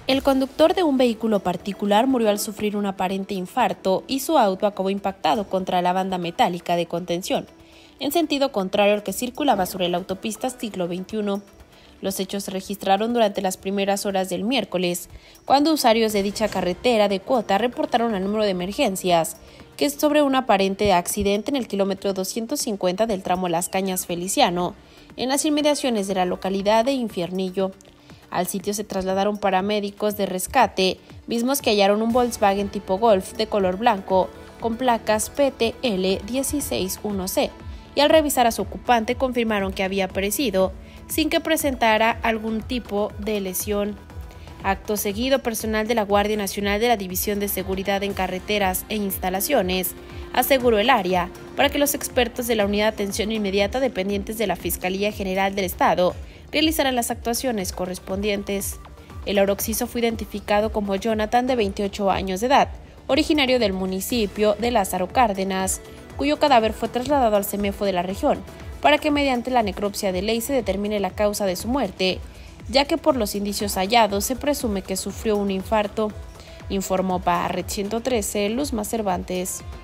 El conductor de un vehículo particular murió al sufrir un aparente infarto y su auto acabó impactado contra la banda metálica de contención, en sentido contrario al que circulaba sobre la autopista siglo XXI. Los hechos se registraron durante las primeras horas del miércoles, cuando usuarios de dicha carretera de Cuota reportaron al número de emergencias que es sobre un aparente accidente en el kilómetro 250 del tramo Las Cañas-Feliciano, en las inmediaciones de la localidad de Infiernillo. Al sitio se trasladaron paramédicos de rescate, mismos que hallaron un Volkswagen tipo Golf de color blanco con placas PTL161C, y al revisar a su ocupante confirmaron que había perecido sin que presentara algún tipo de lesión. Acto seguido, personal de la Guardia Nacional de la División de Seguridad en Carreteras e Instalaciones aseguró el área para que los expertos de la Unidad de Atención Inmediata dependientes de la Fiscalía General del Estado realizarán las actuaciones correspondientes. El occiso fue identificado como Jonathan, de 28 años de edad, originario del municipio de Lázaro Cárdenas, cuyo cadáver fue trasladado al CEMEFO de la región para que mediante la necropsia de ley se determine la causa de su muerte, ya que por los indicios hallados se presume que sufrió un infarto, informó para Red 113 Luzma Cervantes.